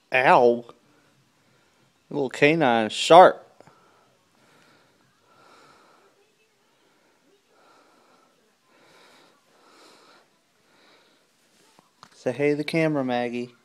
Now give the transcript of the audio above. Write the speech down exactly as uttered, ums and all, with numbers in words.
Ow. Little canine. Sharp. Say hey to the camera, Maggie.